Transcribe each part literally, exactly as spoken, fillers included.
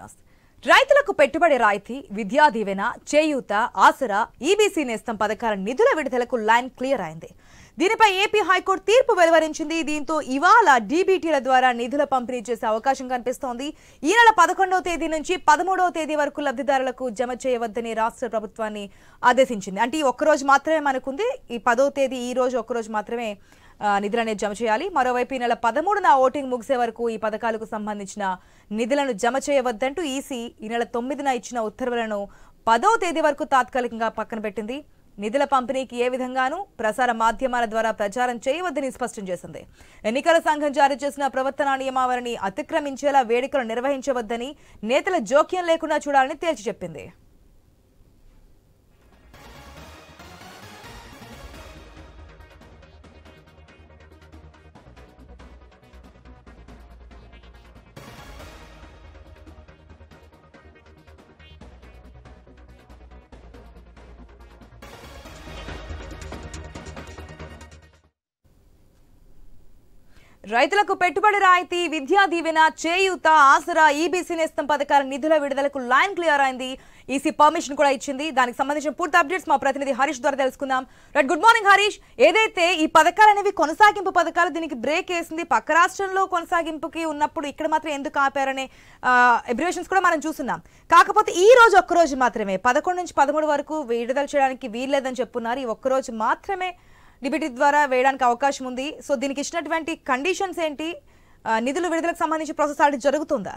News. రైతులకు పెట్టుబడి రాయితీ, విద్యా దీవెన, చేయూత, ఆసరా, ఈబీసీ నేస్తం పథకాల నిధుల విడుదలకు లైన్ క్లియర్ అయింది. దీనిపై ఏపీ హైకోర్టు తీర్పు వెలువరించింది. దీంతో ఇవాళ డీబీటీల ద్వారా నిధుల పంపిణీ చేసే అవకాశం కనిపిస్తోంది. ఈ నెల పదకొండవ తేదీ నుంచి పదమూడవ తేదీ వరకు లబ్ధిదారులకు జమ చేయవద్దని రాష్ట్ర ప్రభుత్వాన్ని ఆదేశించింది. అంటే ఈ ఒక్కరోజు మాత్రమే మనకుంది. ఈ పదవ తేదీ ఈ రోజు ఒక్కరోజు మాత్రమే నిధులు అనేది జమ చేయాలి. మరోవైపు ఈ నెల పదమూడున ఓటింగ్ ముగిసే వరకు ఈ పథకాలకు సంబంధించిన నిధులను జమ చేయవద్దంటూ ఈసీ ఈ నెల తొమ్మిదిన ఇచ్చిన ఉత్తర్వులను పదో తేదీ వరకు తాత్కాలికంగా పక్కన పెట్టింది. నిధుల పంపిణీకి ఏ విధంగానూ ప్రసార మాధ్యమాల ద్వారా ప్రచారం చేయవద్దని స్పష్టం చేసింది. ఎన్నికల సంఘం జారీ చేసిన ప్రవర్తనా నియమావళిని అతిక్రమించేలా వేడుకలు నిర్వహించవద్దని, నేతల జోక్యం లేకుండా చూడాలని తేల్చి చెప్పింది. రైతులకు పెట్టుబడి రాయితీ, విద్యా దీవెన, చేయూత, ఆసరా, ఈబీసీ నేస్తం పథకాల నిధుల విడుదలకు లైన్ క్లియర్ అయింది. ఈసీ పర్మిషన్ కూడా ఇచ్చింది. దానికి సంబంధించిన పూర్తి అప్డేట్స్ మా ప్రతినిధి హరీష్ ద్వారా తెలుసుకుందాం. Right, good morning Harish. ఏదైతే ఈ పథకాలు అనేవి కొనసాగింపు పథకాలు, దీనికి బ్రేక్ వేసింది. పక్క రాష్ట్రంలో కొనసాగింపుకి ఉన్నప్పుడు ఇక్కడ మాత్రం ఎందుకు ఆపారనే అబ్రివేషన్స్ కూడా మనం చూస్తున్నాం. కాకపోతే ఈ రోజు ఒక్కరోజు మాత్రమే పదకొండు నుంచి పదమూడు వరకు విడుదల చేయడానికి వీల్లేదని చెప్పున్నారు. ఈ ఒక్కరోజు మాత్రమే డిబిటీ ద్వారా వేయడానికి అవకాశం ఉంది. సో దీనికి ఇచ్చినటువంటి కండిషన్స్ ఏంటి? నిధులు విడుదలకు సంబంధించి ప్రాసెస్ ఆల్రెడీ జరుగుతుందా?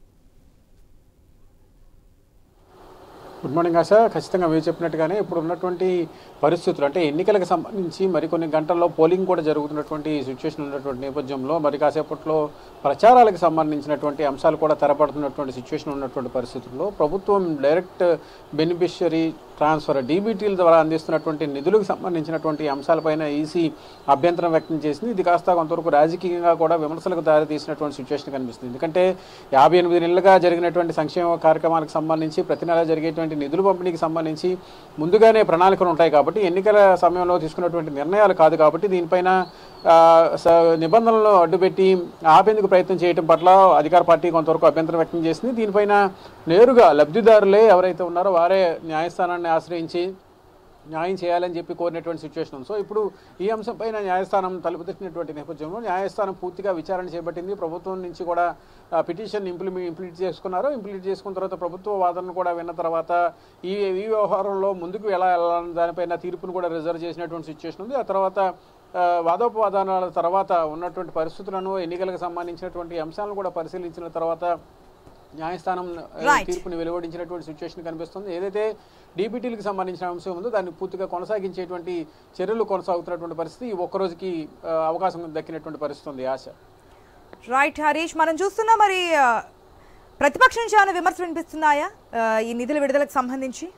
Good morning Asha. ఖచ్చితంగా మీరు చెప్పినట్టుగానే ఇప్పుడు ఉన్నటువంటి పరిస్థితులు, అంటే ఎన్నికలకు సంబంధించి మరికొన్ని గంటల్లో పోలింగ్ కూడా జరుగుతున్నటువంటి సిచ్యువేషన్ ఉన్నటువంటి నేపథ్యంలో మరి కాసేపట్లో ప్రచారాలకు సంబంధించినటువంటి అంశాలు కూడా తెరపడుతున్నటువంటి సిచ్యువేషన్ ఉన్నటువంటి పరిస్థితుల్లో ప్రభుత్వం డైరెక్ట్ బెనిఫిషియరీ ట్రాన్స్ఫర్ డీబీటీల ద్వారా అందిస్తున్నటువంటి నిధులకు సంబంధించినటువంటి అంశాలపైన ఈసీ అభ్యంతరం వ్యక్తం చేసింది. ఇది కాస్త కొంతవరకు రాజకీయంగా కూడా విమర్శలకు దారితీసినటువంటి సిచ్యువేషన్ కనిపిస్తుంది. ఎందుకంటే యాభై ఎనిమిది నెలలుగా జరిగినటువంటి సంక్షేమ కార్యక్రమాలకు సంబంధించి ప్రతి నెల జరిగేటువంటి నిధుల పంపిణీకి సంబంధించి ముందుగానే ప్రణాళికలు ఉంటాయి కాబట్టి ఎన్నికల సమయంలో తీసుకున్నటువంటి నిర్ణయాలు కాదు కాబట్టి దీనిపైన నిబంధనలను అడ్డుపెట్టి ఆపేందుకు ప్రయత్నం చేయడం పట్ల అధికార పార్టీ కొంతవరకు అభ్యంతరం వ్యక్తం చేసింది. దీనిపైన నేరుగా లబ్ధిదారులే ఎవరైతే ఉన్నారో వారే న్యాయస్థానాన్ని ఆశ్రయించి న్యాయం చేయాలని చెప్పి కోరినటువంటి సిచ్యువేషన్. సో ఇప్పుడు ఈ అంశంపైన న్యాయస్థానం తలుపు తట్టినటువంటి నేపథ్యంలో న్యాయస్థానం పూర్తిగా విచారణ చేపట్టింది. ప్రభుత్వం నుంచి కూడా పిటిషన్ ఇంప్లిమె ఇంప్లిమెంట్ చేసుకున్నారు. ఇంప్లిమెంట్ చేసుకున్న తర్వాత ప్రభుత్వ వాదనను కూడా విన్న తర్వాత ఈ ఈ వ్యవహారంలో ముందుకు ఎలా వెళ్ళాలని దానిపైన తీర్పును కూడా రిజర్వ్ చేసినటువంటి సిచ్యువేషన్ ఉంది. ఆ తర్వాత వాదోపవాదనాల తర్వాత ఉన్నటువంటి పరిస్థితులను, ఎన్నికలకు సంబంధించినటువంటి అంశాలను కూడా పరిశీలించిన తర్వాత న్యాయస్థానం తీర్పుని వెలువడించినటువంటి సిచ్యువేషన్ కనిపిస్తుంది. ఏదైతే డీబీటీలకు సంబంధించిన అంశం ఉందో దాన్ని పూర్తిగా కొనసాగించేటువంటి చర్యలు కొనసాగుతున్నటువంటి పరిస్థితి ఈ ఒక్కరోజుకి అవకాశం దక్కినటువంటి పరిస్థితి ఉంది. ఆశ. రైట్ హరీష్, మనం చూస్తున్నా మరి ప్రతిపక్షం నుంచి ఏమైనా విమర్శలు వినిపిస్తున్నాయా ఈ నిధుల విడుదలకు సంబంధించి?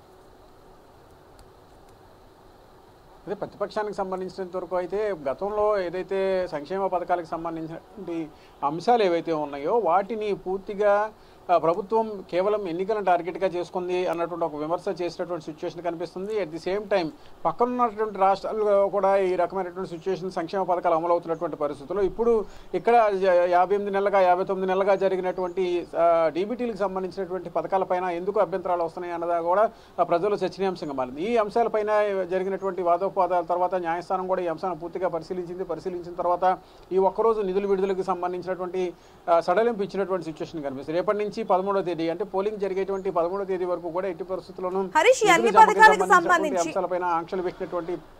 అదే ప్రతిపక్షానికి సంబంధించినంత వరకు అయితే గతంలో ఏదైతే సంక్షేమ పథకాలకు సంబంధించినటువంటి అంశాలు ఏవైతే ఉన్నాయో వాటిని పూర్తిగా ప్రభుత్వం కేవలం ఎన్నికలను టార్గెట్గా చేసుకుంది అన్నటువంటి ఒక విమర్శ చేసినటువంటి సిచ్యువేషన్ కనిపిస్తుంది. అట్ ది సేమ్ టైం పక్కన ఉన్నటువంటి రాష్ట్రాల్లో కూడా ఈ రకమైనటువంటి సిచ్యువేషన్ సంక్షేమ పథకాలు అమలు అవుతున్నటువంటి పరిస్థితుల్లో ఇప్పుడు ఇక్కడ యాభై ఎనిమిది నెలలుగా యాభై తొమ్మిది నెలలుగా జరిగినటువంటి డీబీటీలకు సంబంధించినటువంటి పథకాలపైన ఎందుకు అభ్యంతరాలు వస్తున్నాయి అన్నదా కూడా ప్రజలు చర్చనీయాంశంగా మారింది. ఈ అంశాలపైన జరిగినటువంటి వాదోపవాదాల తర్వాత న్యాయస్థానం కూడా ఈ అంశాన్ని పూర్తిగా పరిశీలించింది. పరిశీలించిన తర్వాత ఈ ఒక్కరోజు నిధుల విడుదలకు సంబంధించినటువంటి సడలింపు ఇచ్చినటువంటి సిచ్యువేషన్ కనిపిస్తుంది. రేపటి నుంచి పదమూడవ తేదీ అంటే పోలింగ్ జరిగేటువంటి పదమూడవ తేదీ వరకు కూడా ఎట్టి పరిస్థితుల్లోనూ అంశాలపైన ఆంక్షలు పెట్టినటువంటి